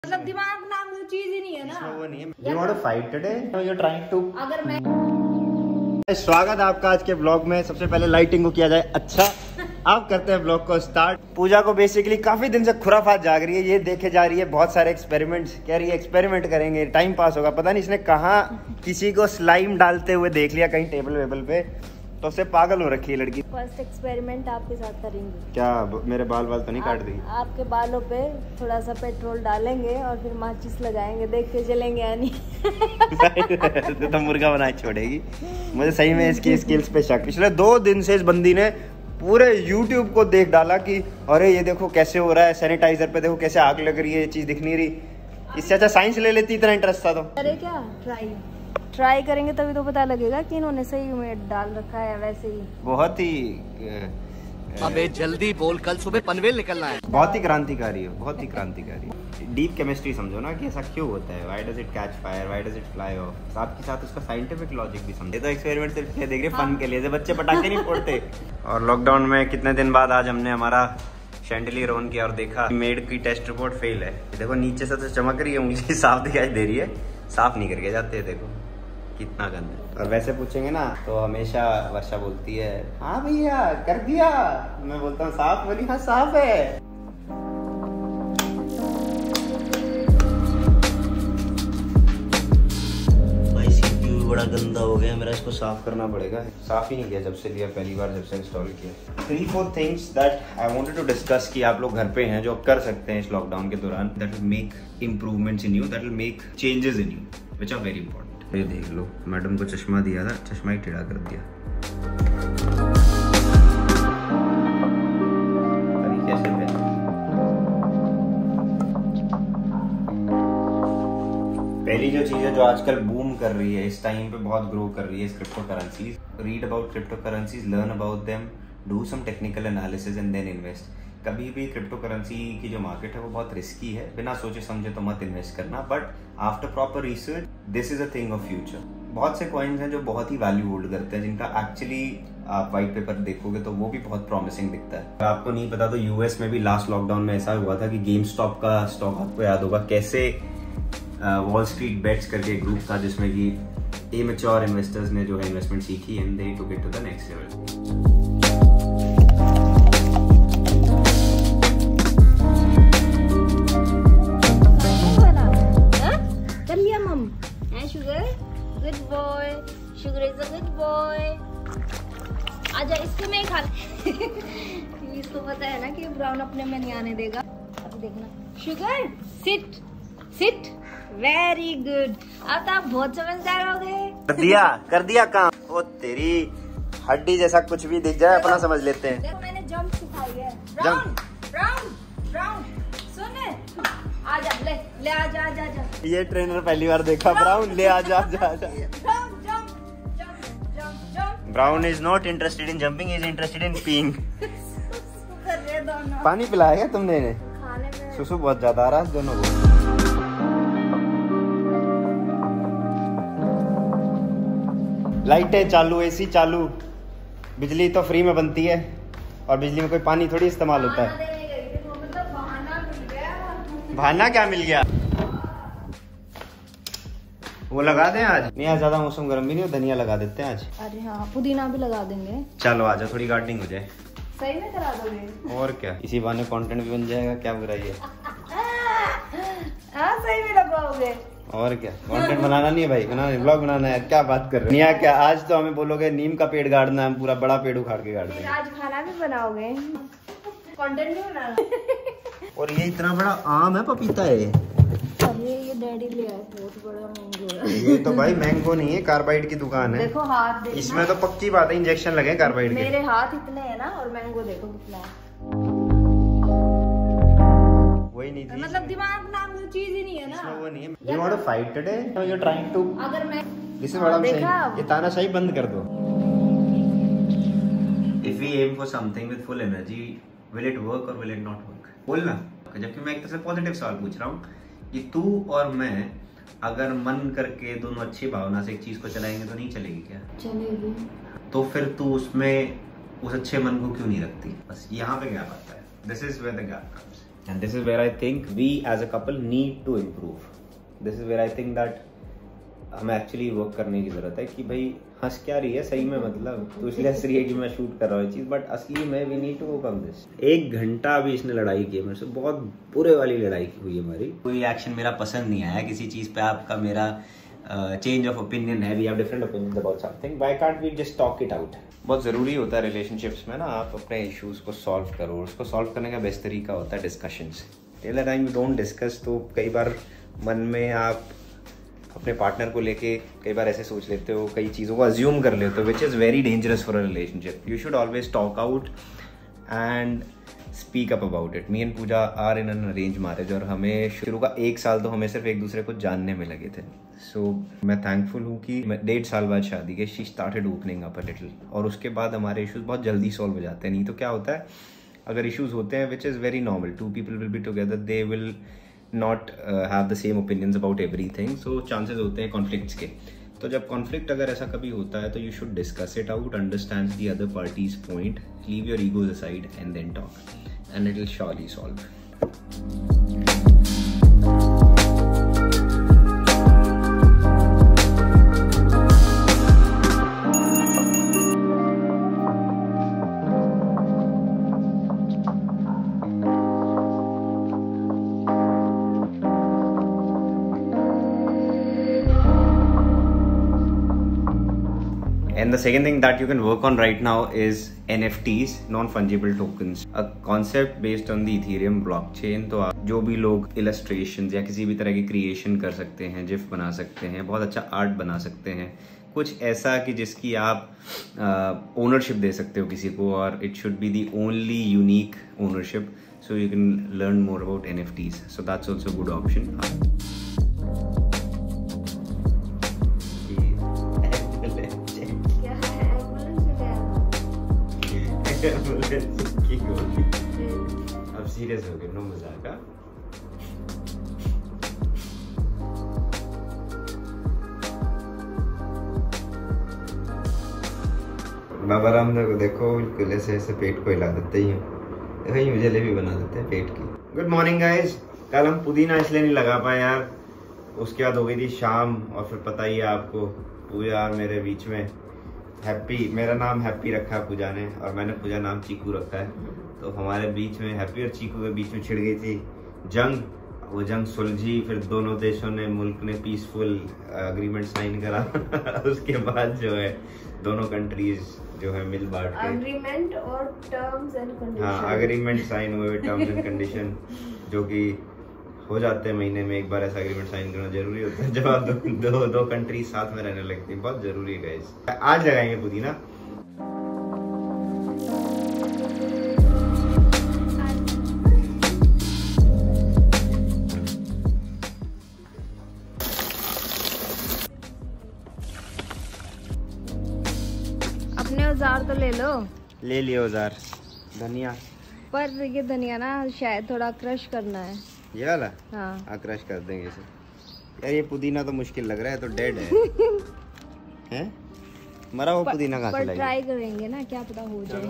मतलब दिमाग नाम की चीज ही नहीं है ना। वो नहीं है। You want to fight today? No, you're trying to. अगर मैं स्वागत है आपका आज के ब्लॉग में। सबसे पहले लाइटिंग को किया जाए अच्छा। आप करते हैं ब्लॉग को स्टार्ट। पूजा को बेसिकली काफी दिन से खुराफात जाग रही है, ये देखे जा रही है बहुत सारे एक्सपेरिमेंट्स। कह रही है एक्सपेरिमेंट करेंगे, टाइम पास होगा। पता नहीं इसने कहाँ किसी को स्लाइम डालते हुए देख लिया कहीं टेबल वेबल पे, तो उससे पागल हो रखी है लड़की। फर्स्ट एक्सपेरिमेंट आपके साथ करेंगे। क्या मेरे बाल तो नहीं काट दी? आपके बालों पे थोड़ा सा पेट्रोल डालेंगे और फिर माचिस लगाएंगे, देख के चलेंगे या नहीं। तो मुर्गा बनाए छोड़ेगी। मुझे सही में इसकी स्किल्स पे शक। पिछले 2 दिन से इस बंदी ने पूरे YouTube को देख डाला कि अरे ये देखो कैसे हो रहा है, सैनिटाइजर पे देखो कैसे आग लग रही है, ये चीज दिख नहीं रही। इससे अच्छा साइंस ले लेती, इतना इंटरेस्ट था तो। अरे क्या ट्राई करेंगे तभी तो पता लगेगा कि इन्होंने सही में डाल रखा है वैसे ही। बहुत ही अबे जल्दी बोल, कल सुबह पनवेल निकलना है। बहुत ही क्रांतिकारी है, बहुत ही क्रांतिकारी। डीप केमिस्ट्री समझो ना कि ऐसा क्यों होता है, why does it catch fire, why does it fly off. साथ के साथ उसका साइंटिफिक लॉजिक भी समझे। तो एक्सपेरिमेंट सिर्फ देख रहे फन के लिए, बच्चे पटाखे नहीं फोड़ते। और लॉकडाउन में कितने दिन बाद आज हमने हमारा शैंडलियर ऑन किया और देखा मेड की टेस्ट रिपोर्ट फेल है। देखो नीचे से तो चमक रही है, उंगली साफ दिखाई दे रही है, साफ नहीं करके जाते हैं। देखो कितना गंदा। और वैसे पूछेंगे ना तो हमेशा वर्षा बोलती है हाँ भैया कर दिया। मैं बोलता हूँ साफ, बोली हाँ साफ है। भाई CPU बड़ा गंदा हो गया मेरा, इसको साफ करना पड़ेगा। साफ ही नहीं किया जब से लिया, पहली बार जब से इंस्टॉल किया। 3-4 things that I wanted to discuss कि आप लोग घर पे हैं जो कर सकते हैं इस लॉकडाउन के दौरान, that will make improvements in you, that will make changes in you, which are very important. ये देख लो, मैडम को चश्मा दिया था, चश्मा ही टेढ़ा कर दिया। अभी कैसे पहली जो चीज है जो आजकल बूम कर रही है, इस टाइम पे बहुत ग्रो कर रही है, crypto currencies. Read about crypto currencies, learn about them, do some technical analysis and then invest. कभी भी क्रिप्टो करेंसी की जो मार्केट है वो बहुत रिस्की है, बिना सोचे समझे तो मत इन्वेस्ट करना। But after proper research this is a thing of future. बहुत से कॉइन्स हैं जो बहुत ही वैल्यू होल्ड करते हैं, जिनका एक्चुअली आप व्हाइट पेपर देखोगे तो वो भी बहुत प्रॉमिसिंग दिखता है। अगर आपको नहीं पता तो यूएस में भी लास्ट लॉकडाउन में ऐसा हुआ था कि गेम स्टॉप का स्टॉक, आपको याद होगा कैसे वॉल स्ट्रीट बेट्स करके एक ग्रुप था जिसमें कि इमैच्योर इन्वेस्टर्स ने जो है इन्वेस्टमेंट सीखी and they took it to the next level. Sugar is a good boy. आजा इसको मैं खा इसको पता है ना कि ब्राउन अपने में नहीं आने देगा। अभी देखना sugar, sit sit, very good. अब तो आप बहुत समझदार हो गए। कर दिया काम। वो तेरी हड्डी जैसा कुछ भी दिख जाए अपना समझ लेते हैं। देखो मैंने जंप सिखाई है। ब्राउन ब्राउन ब्राउन, सुन आजा, ले आजा आजा आजा। ये ट्रेनर पहली बार देखा। ब्राउन ले आजा आजा आजा। Brown is not interested in jumping, is interested in peeing. पानी पिलाया क्या तुमने इन्हें? खाने में सुसु बहुत ज्यादा आ रहा है दोनों को। लाइटें चालू, एसी चालू, बिजली तो फ्री में बनती है और बिजली में कोई पानी थोड़ी इस्तेमाल होता है। बहाना क्या मिल गया? वो लगा दें आज? नहीं आज ज्यादा मौसम गर्म भी नहीं, धनिया लगा देते हैं आज। अरे हाँ, पुदीना भी लगा देंगे। चलो आजा, थोड़ी गार्डनिंग हो जाए। सही में करा दोगे? और क्या, इसी बहाने कंटेंट भी बन जाएगा, क्या बुराई है। हाँ सही में लगाओगे। और क्या, कंटेंट बनाना नहीं है भाई, बनाना ब्लॉग बनाना है। क्या बात कर रहे हो? क्या आज तो हमें बोलोगे नीम का पेड़ गाड़ना है, हम पूरा बड़ा पेड़ उखाड़ के गाड़ देंगे। आज खाना भी बनाओगे, कंटेंट भी बनाना। और ये इतना बड़ा आम है, पपीता है। अरे ये डैडी ले आए, बहुत बड़ा मैंगो है। ये तो भाई मैंगो नहीं है, कार्बाइड की दुकान है। देखो हाथ देखना। इसमें तो पक्की बात है इंजेक्शन लगे कार्बाइड के। मेरे हाथ इतने हैं ना, और मैंगो देखो कितना है। वही नहीं थी, मतलब दिमाग नाम की चीज ही नहीं है ना। वो नहीं है। You want to fight today? No, you're trying to. अगर मैं This is what I'm saying. ये तानाशाही बंद कर दो। If we aim for something with full energy, will it work or will it not work? बोलना। जबकि मैं एक तरह से पॉजिटिव सवाल पूछ रहा हूँ कि तू और मैं अगर मन करके दोनों अच्छी भावना से एक चीज को चलाएंगे तो नहीं चलेगी क्या? चलेगी। तो फिर तू उसमें उस अच्छे मन को क्यों नहीं रखती? बस यहाँ पे गैप आता है। This is where the gap comes. And this is where I think we as a couple need to improve. This is where I think that हमें एक्चुअली वर्क करने की जरूरत है कि भाई हंस क्या रही है सही में, मतलब तो इसलिए हंस रही है कि मैं शूट कर रहा हूँ चीज, बट असली में we need to work on this. 1 घंटा अभी इसने लड़ाई की है मेरे से, बहुत बुरे वाली लड़ाई हुई है हमारी। कोई एक्शन मेरा पसंद नहीं आया किसी चीज पे, आपका मेरा चेंज ऑफ ओपिनियन है, we have different opinion about something, why can't we just talk it out. बहुत ज़रूरी होता है रिलेशनशिप्स में ना, आप अपने इश्यूज़ को सॉल्व करो। उसको सॉल्व करने का बेस्ट तरीका होता है discussions. Till the time you don't discuss, तो कई बार मन में आप अपने पार्टनर को लेके कई बार ऐसे सोच लेते हो, कई चीज़ों को अज्यूम कर लेते हो, which is very dangerous for a relationship. You should always talk out and speak up about it. Me and Pooja are in an arrange marriage, और हमें शुरू का 1 साल तो हमें सिर्फ एक दूसरे को जानने में लगे थे। सो मैं थैंकफुल हूँ कि 1.5 साल बाद शादी के she started opening up a little, और उसके बाद हमारे इश्यूज बहुत जल्दी सॉल्व हो जाते हैं। नहीं तो क्या होता है, अगर इश्यूज होते हैं which is very normal, 2 people will be together, they will not have the same opinions about everything, so chances होते हैं कॉन्फ्लिक्ट्स के। तो जब कॉन्फ्लिक्ट अगर ऐसा कभी होता है तो you should discuss it out, understand the other parties point, leave your egos aside and then talk, and it will surely solve. And the second thing that you can work on right now is NFTs, non-fungible tokens, a concept based on the Ethereum blockchain। तो आप जो भी लोग illustrations या किसी भी तरह की creation कर सकते हैं, GIF बना सकते हैं, बहुत अच्छा art बना सकते हैं, कुछ ऐसा कि जिसकी आप ownership दे सकते हो किसी को, और it should be the only unique ownership, so you can learn more about NFTs, so that's also a good option। अब सीरियस हो गए, नो मजाक। बाबा रामदेव को देखो, बिल्कुल ऐसे पेट को हिला देते ही देखो, ये जलेबी बना देते हैं पेट की। Good morning guys. कल हम पुदीना इसलिए नहीं लगा पाए यार, उसके बाद हो गई थी शाम, और फिर पता ही है आपको पूजा मेरे बीच में हैप्पी, मेरा नाम हैप्पी रखा है पूजा ने, और मैंने पूजा नाम चीकू रखा है, तो हमारे बीच में हैप्पी और चीकू के बीच में छिड़ गई थी जंग। वो जंग सुलझी, फिर दोनों देशों ने, मुल्क ने पीसफुल अग्रीमेंट साइन करा उसके बाद जो है दोनों कंट्रीज जो है मिल बांट के अग्रीमेंट और टर्म्स एंड कंडीशन, हाँ अग्रीमेंट साइन हुए, टर्म्स एंड कंडीशन जो कि हो जाते हैं महीने में एक बार। ऐसा एग्रीमेंट साइन करना जरूरी होता है जब आप दो कंट्री साथ में रहने लगती हैं, बहुत जरूरी है गाइस। आज लगाएंगे पुदीना। अपने औजार तो ले लो। ले लियो औजार। धनिया, पर ये धनिया ना शायद थोड़ा क्रश करना है, ये वाला। हाँ क्रश कर देंगे इसे। यार ये पुदीना तो मुश्किल लग रहा है, तो डेड है हैं? मरा वो पुदीना कहाँ से लाएंगे? ट्राई करेंगे ना, क्या पता हो जाए।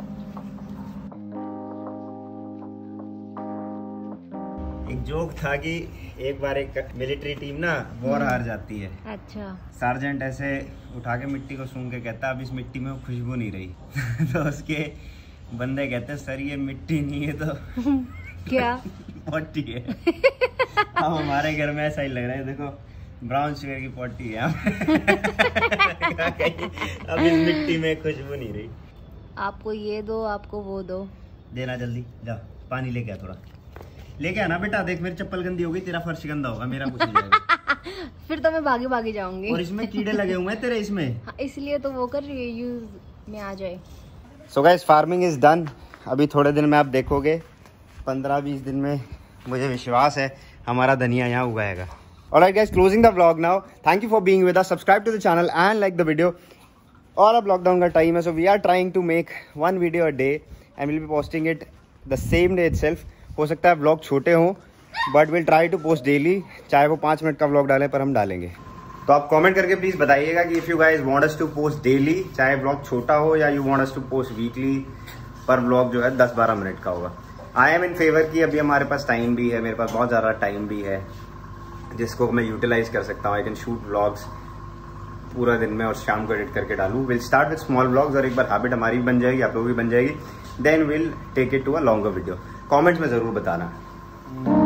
एक जोक था कि एक बार एक मिलिट्री टीम ना वॉर हार जाती है। अच्छा। सार्जेंट ऐसे उठा के मिट्टी को सूंघ के कहता अब इस मिट्टी में खुशबू नहीं रही तो उसके बंदे कहते सर ये मिट्टी नहीं है तो क्या पॉटी है। अब हमारे घर में ऐसा ही लग रहा है, देखो ब्राउन शुगर की पॉटी है अब इस मिट्टी में खुशबू नहीं रही। आपको ये दो, आपको वो दो। देना जल्दी, जा पानी लेके आ, थोड़ा लेके आना बेटा। देख मेरी चप्पल गंदी होगी, तेरा फर्श गंदा होगा, मेरा कुछ नहीं जाएगा। फिर तो मैं भागी भागी जाऊंगी। और इसमें कीड़े लगे हुए हैं तेरे इसमें। हाँ, इसलिए तो वो कर रही है, यूज में आ जाए। So guys farming is done. अभी थोड़े दिन में आप देखोगे, 15-20 दिन में मुझे विश्वास है हमारा धनिया यहाँ उगाएगा। Alright guys, closing the vlog now. Thank you for being with us. Subscribe to the channel and like the video. और अब लॉकडाउन का टाइम है, so we are trying to make one video a day and we'll be posting it the same day itself. हो सकता है vlog छोटे हों but will try to post daily, चाहे वो 5 मिनट का व्लॉग डालें पर हम डालेंगे। तो आप कमेंट करके प्लीज बताइएगा कि if you guys want us to post daily, चाहे व्लॉग छोटा हो या you want us to post weekly, पर व्लॉग जो है 10-12 मिनट का होगा। आई एम इन फेवर कि अभी हमारे पास टाइम भी है, मेरे पास बहुत ज़्यादा टाइम भी है जिसको मैं यूटिलाइज कर सकता हूँ। आई कैन शूट व्लॉग्स पूरा दिन में और शाम को एडिट करके डालूँ। Will start with small vlogs और एक बार हैबिट हमारी भी बन जाएगी, आप लोगों की बन जाएगी, then will take it to a longer video. Comments में ज़रूर बताना।